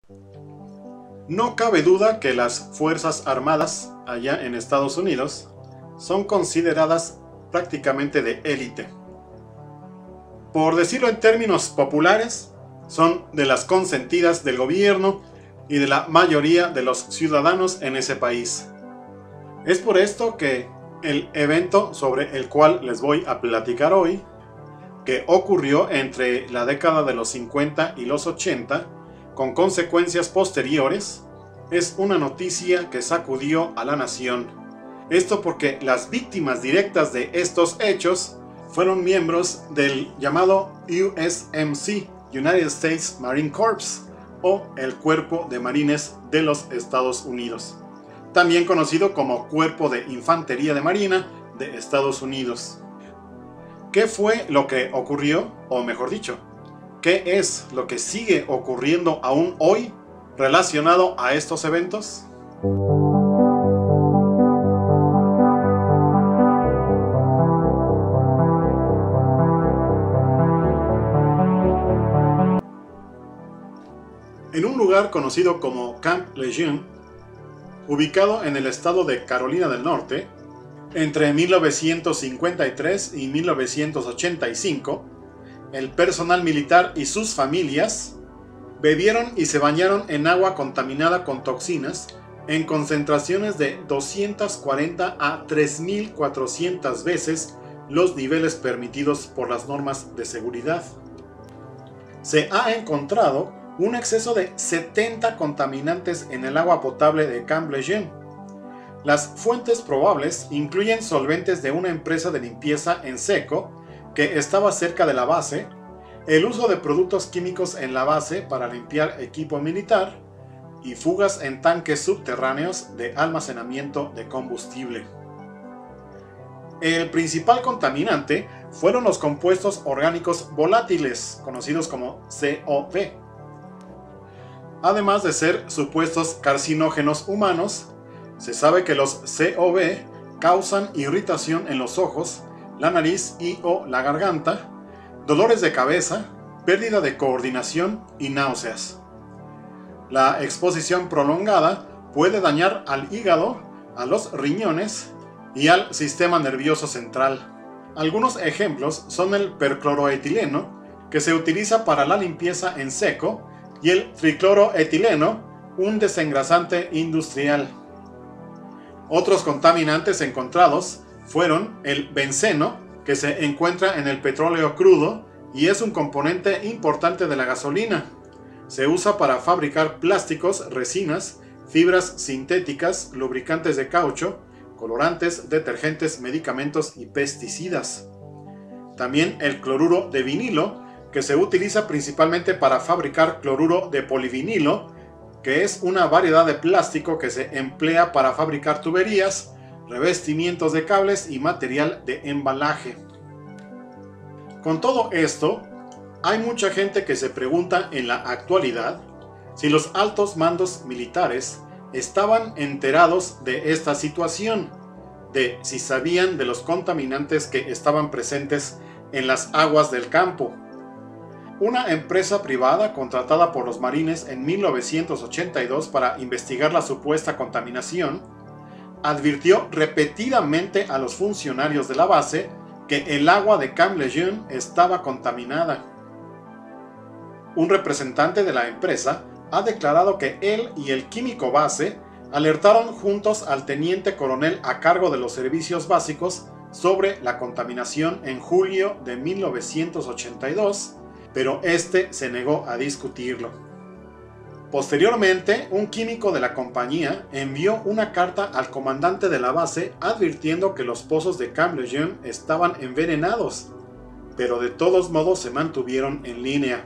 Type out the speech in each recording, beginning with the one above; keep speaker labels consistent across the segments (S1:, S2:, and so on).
S1: No cabe duda que las Fuerzas Armadas allá en Estados Unidos son consideradas prácticamente de élite. Por decirlo en términos populares, son de las consentidas del gobierno y de la mayoría de los ciudadanos en ese país. Es por esto que el evento sobre el cual les voy a platicar hoy, que ocurrió entre la década de los 50 y los 80, con consecuencias posteriores, es una noticia que sacudió a la nación. Esto porque las víctimas directas de estos hechos fueron miembros del llamado USMC, United States Marine Corps, o el Cuerpo de Marines de los Estados Unidos, también conocido como Cuerpo de Infantería de Marina de Estados Unidos. ¿Qué fue lo que ocurrió? O mejor dicho, ¿qué es lo que sigue ocurriendo aún hoy relacionado a estos eventos? En un lugar conocido como Camp Lejeune, ubicado en el estado de Carolina del Norte, entre 1953 y 1985, el personal militar y sus familias bebieron y se bañaron en agua contaminada con toxinas en concentraciones de 240 a 3.400 veces los niveles permitidos por las normas de seguridad. Se ha encontrado un exceso de 70 contaminantes en el agua potable de Camp Lejeune. Las fuentes probables incluyen solventes de una empresa de limpieza en seco que estaba cerca de la base, el uso de productos químicos en la base para limpiar equipo militar y fugas en tanques subterráneos de almacenamiento de combustible. El principal contaminante fueron los compuestos orgánicos volátiles, conocidos como COV. Además de ser supuestos carcinógenos humanos, se sabe que los COV causan irritación en los ojos, la nariz y/o la garganta, dolores de cabeza, pérdida de coordinación y náuseas. La exposición prolongada puede dañar al hígado, a los riñones y al sistema nervioso central. Algunos ejemplos son el percloroetileno, que se utiliza para la limpieza en seco, y el tricloroetileno, un desengrasante industrial. Otros contaminantes encontrados fueron el benceno, que se encuentra en el petróleo crudo y es un componente importante de la gasolina. Se usa para fabricar plásticos, resinas, fibras sintéticas, lubricantes de caucho, colorantes, detergentes, medicamentos y pesticidas. También el cloruro de vinilo, que se utiliza principalmente para fabricar cloruro de polivinilo, que es una variedad de plástico que se emplea para fabricar tuberías, revestimientos de cables y material de embalaje. Con todo esto, hay mucha gente que se pregunta en la actualidad si los altos mandos militares estaban enterados de esta situación, de si sabían de los contaminantes que estaban presentes en las aguas del campo. Una empresa privada contratada por los marines en 1982 para investigar la supuesta contaminación, advirtió repetidamente a los funcionarios de la base que el agua de Camp Lejeune estaba contaminada. Un representante de la empresa ha declarado que él y el químico base alertaron juntos al teniente coronel a cargo de los servicios básicos sobre la contaminación en julio de 1982, pero este se negó a discutirlo. Posteriormente, un químico de la compañía envió una carta al comandante de la base advirtiendo que los pozos de Camp Lejeune estaban envenenados, pero de todos modos se mantuvieron en línea.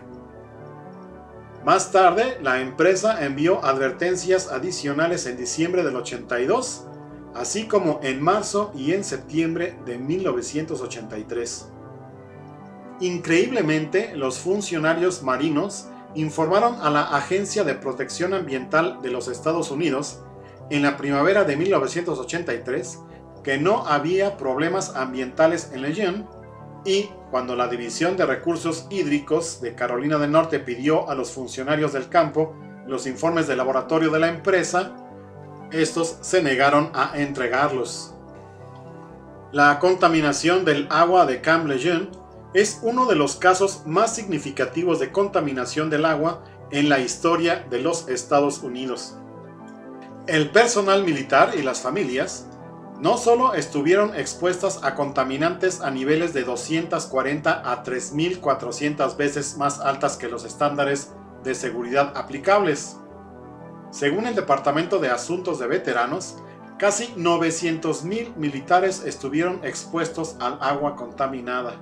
S1: Más tarde, la empresa envió advertencias adicionales en diciembre del 82, así como en marzo y en septiembre de 1983. Increíblemente, los funcionarios marinos informaron a la Agencia de Protección Ambiental de los Estados Unidos en la primavera de 1983 que no había problemas ambientales en Lejeune, y cuando la División de Recursos Hídricos de Carolina del Norte pidió a los funcionarios del campo los informes de laboratorio de la empresa, estos se negaron a entregarlos. La contaminación del agua de Camp Lejeune es uno de los casos más significativos de contaminación del agua en la historia de los Estados Unidos. El personal militar y las familias no solo estuvieron expuestas a contaminantes a niveles de 240 a 3.400 veces más altas que los estándares de seguridad aplicables. Según el Departamento de Asuntos de Veteranos, casi 900.000 militares estuvieron expuestos al agua contaminada.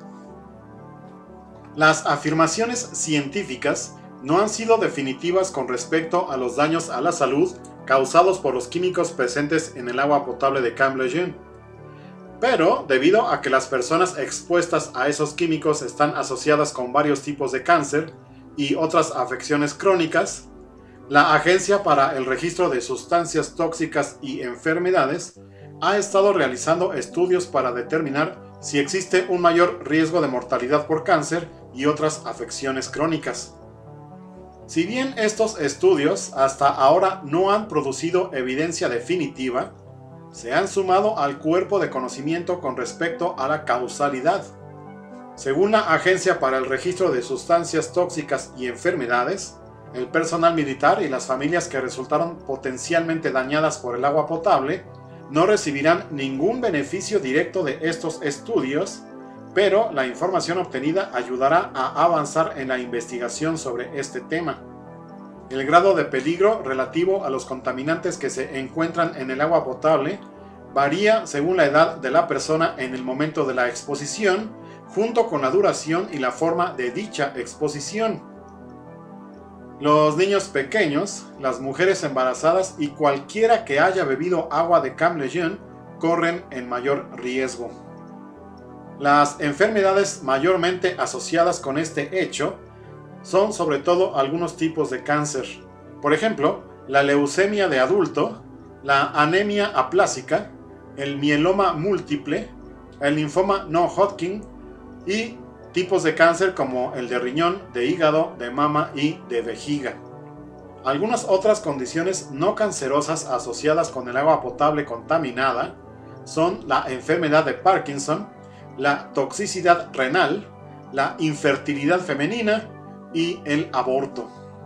S1: Las afirmaciones científicas no han sido definitivas con respecto a los daños a la salud causados por los químicos presentes en el agua potable de Camp Lejeune. Pero, debido a que las personas expuestas a esos químicos están asociadas con varios tipos de cáncer y otras afecciones crónicas, la Agencia para el Registro de Sustancias Tóxicas y Enfermedades ha estado realizando estudios para determinar si existe un mayor riesgo de mortalidad por cáncer y otras afecciones crónicas. Si bien estos estudios hasta ahora no han producido evidencia definitiva, se han sumado al cuerpo de conocimiento con respecto a la causalidad. Según la Agencia para el Registro de Sustancias Tóxicas y Enfermedades, el personal militar y las familias que resultaron potencialmente dañadas por el agua potable no recibirán ningún beneficio directo de estos estudios, pero la información obtenida ayudará a avanzar en la investigación sobre este tema. El grado de peligro relativo a los contaminantes que se encuentran en el agua potable varía según la edad de la persona en el momento de la exposición, junto con la duración y la forma de dicha exposición. Los niños pequeños, las mujeres embarazadas y cualquiera que haya bebido agua de Camp Lejeune corren en mayor riesgo. Las enfermedades mayormente asociadas con este hecho son sobre todo algunos tipos de cáncer. Por ejemplo, la leucemia de adulto, la anemia aplásica, el mieloma múltiple, el linfoma no Hodgkin y tipos de cáncer como el de riñón, de hígado, de mama y de vejiga. Algunas otras condiciones no cancerosas asociadas con el agua potable contaminada son la enfermedad de Parkinson, la toxicidad renal, la infertilidad femenina y el aborto.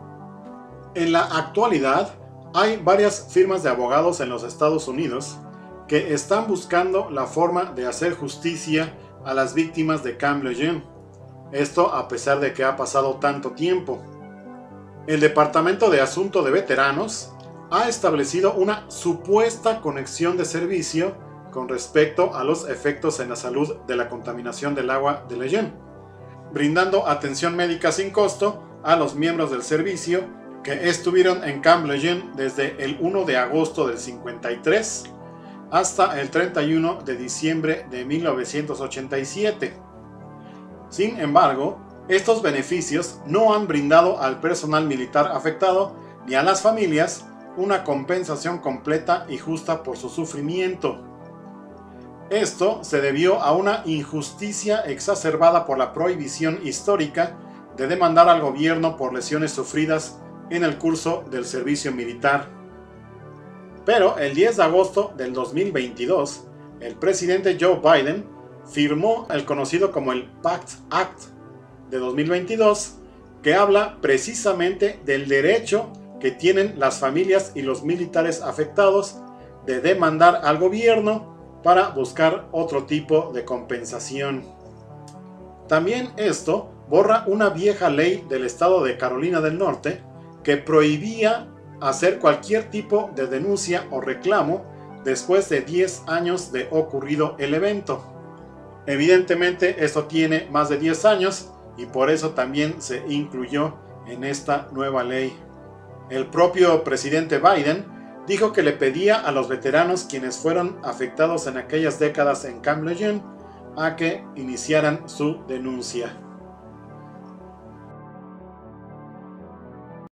S1: En la actualidad, hay varias firmas de abogados en los Estados Unidos que están buscando la forma de hacer justicia a las víctimas de Camp Lejeune. Esto a pesar de que ha pasado tanto tiempo. El Departamento de Asuntos de Veteranos ha establecido una supuesta conexión de servicio con respecto a los efectos en la salud de la contaminación del agua de Lejeune, brindando atención médica sin costo a los miembros del servicio que estuvieron en Camp Lejeune desde el 1 de agosto del 53 hasta el 31 de diciembre de 1987. Sin embargo, estos beneficios no han brindado al personal militar afectado ni a las familias una compensación completa y justa por su sufrimiento. Esto se debió a una injusticia exacerbada por la prohibición histórica de demandar al gobierno por lesiones sufridas en el curso del servicio militar. Pero el 10 de agosto del 2022, el presidente Joe Biden firmó el conocido como el PACT Act de 2022, que habla precisamente del derecho que tienen las familias y los militares afectados de demandar al gobierno para buscar otro tipo de compensación. También esto borra una vieja ley del estado de Carolina del Norte que prohibía hacer cualquier tipo de denuncia o reclamo después de 10 años de ocurrido el evento. Evidentemente esto tiene más de 10 años y por eso también se incluyó en esta nueva ley. El propio presidente Biden dijo que le pedía a los veteranos quienes fueron afectados en aquellas décadas en Camp Lejeune a que iniciaran su denuncia.